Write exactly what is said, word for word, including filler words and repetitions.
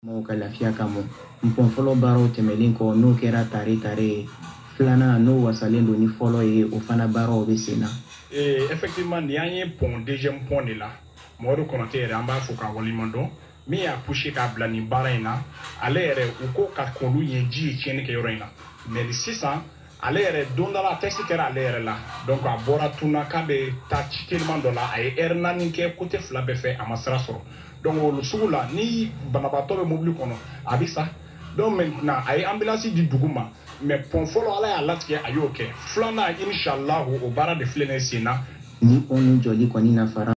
Mo ka lafiya kamo mpon folo baro temelin ko no kera tare tare flana no wasalen do ni folo ye o fana baro be sena. Eh effectivement ni anye pont deuxième pont de là Modou Konate yɛrɛ an b'a fɔ ka waliman dɔn min y'a poussé k'a bila nin baara in na ale yɛrɛ u ko ka k'olu ye ji ye tiɲɛni kɛ yɔrɔ in na mais sisan ale yɛrɛ don dɔ la test kɛra ale yɛrɛ la donc a bɔra tuna k'a bɛ taa ci teliman dɔ la a ye heure naani kɛ côté fila bɛɛ fɛ a ma sira sɔrɔ donc o sugu la ni banabaatɔ bɛ mobili kɔnɔ a bɛ sa donc maintenant a ye ambulance di dugu ma mais pont fɔlɔ ala y'a latigɛ a y'o kɛ filanan inshallah o baara de filɛ nin ye sen na ni pont ni jɔli kɔni na fara